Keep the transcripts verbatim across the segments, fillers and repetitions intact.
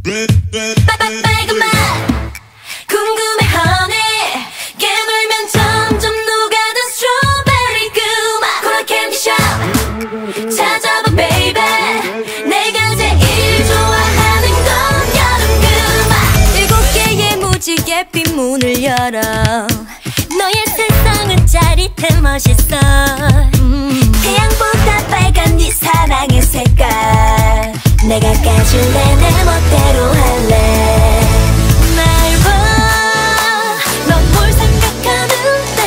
빨간 맛 궁금해 honey 깨물면 점점 녹아든 스트로베리 그 맛 코라 캔디샵 찾아봐 baby 내가 제일 좋아하는 건 여름 그 맛 일곱 개의 무지개 핀 문을 열어 너의 세상은 짜릿해 멋있어 음. 태양보다 빨간 네 사랑의 색깔 내가 까줄래 내 멋대로 할래 날 봐 넌 뭘 생각하는데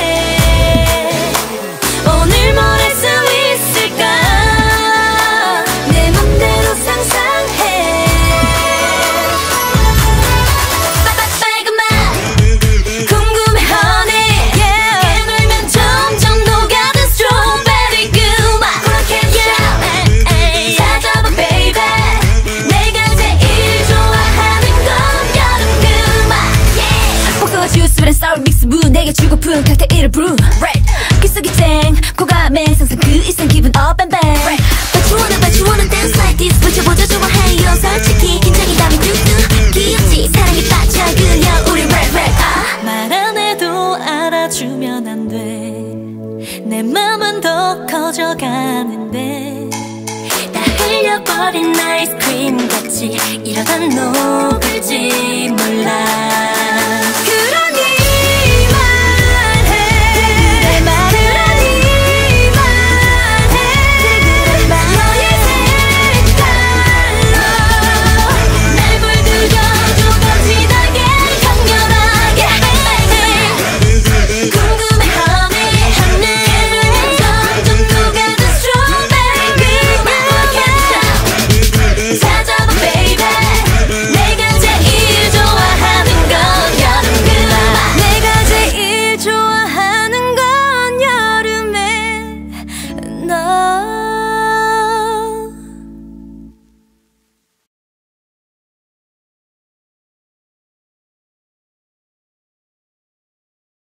오늘 뭘 할 수 있을까 내 맘대로 상상해 빨간 맛 궁금해 honey 깨물면 점점 녹아든 스트로베리 그 맛 코라 캔디샵 찾아봐 baby 내가 제일 좋아하는 건 여름 그 맛 복숭아 주스랑 sour 믹스 무 내게 주고픈 칵테일을 brew 기속이 쨍 고감에 상상 그 이상 기분 up and back But you wanna but you wanna dance like this 붙여보자 좋아해요 솔직히 긴장이라면 뚝뚝 귀엽지 사랑에 빠져 그냥 우리 rap rap 아. 말 안 해도 알아주면 안 돼 내 맘은 더 커져가는데 다 흘려버린 아이스크림 같이 이러다 너